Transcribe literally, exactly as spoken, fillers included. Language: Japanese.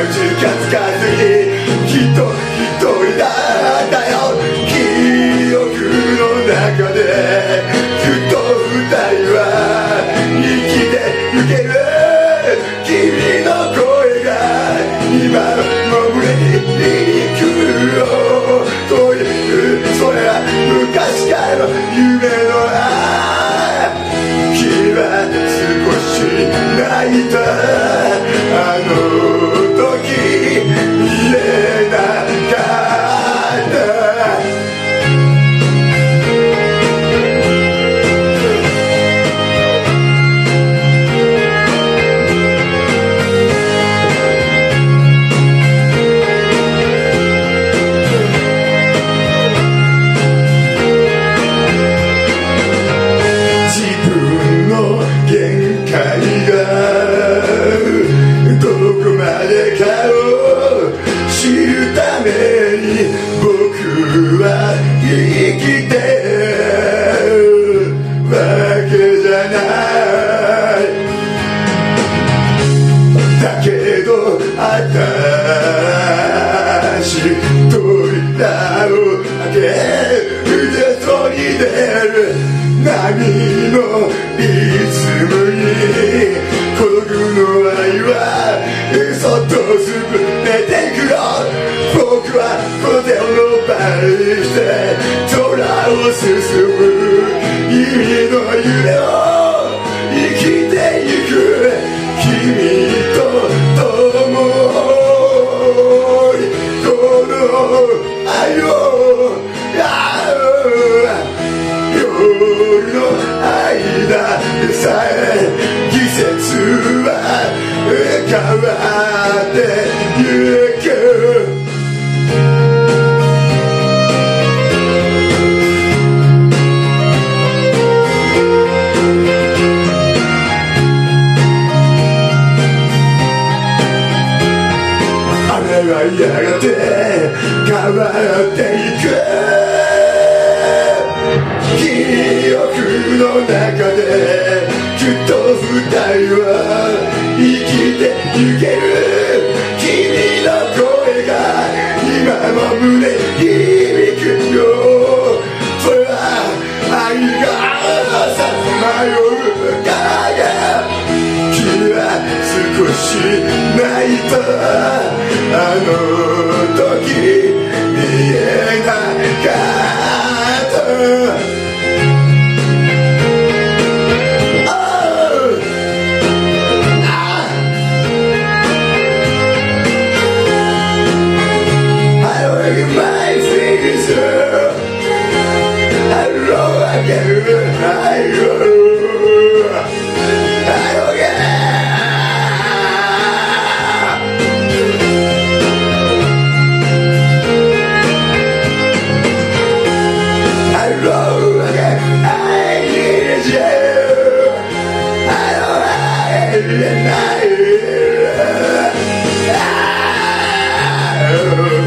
近づかずにきっと一人だったよ。記憶の中でずっと二人は生きてゆける。君の声が今も胸に響くよという、それは昔からの夢のあ君は少し泣いたあの時見えなかった。僕は生きてるわけじゃない。だけど私扉を開けて外に出る波のリズムに孤独の愛はそっと潰れてくよ。僕はこの手を伸ばして空を進む君の夢を生きてゆく。君と共にこの愛を夜の間でさえ季節は変わってゆく。やがて変わっていく。記憶の中できっと二人は生きてゆける。君の声が今も胸に響くよ。それは愛がさまようから君は少し泣いたあの時見えなかった。 Oh! Ah! I look at my face, I know I can I go. I don't get and I, ah, oh.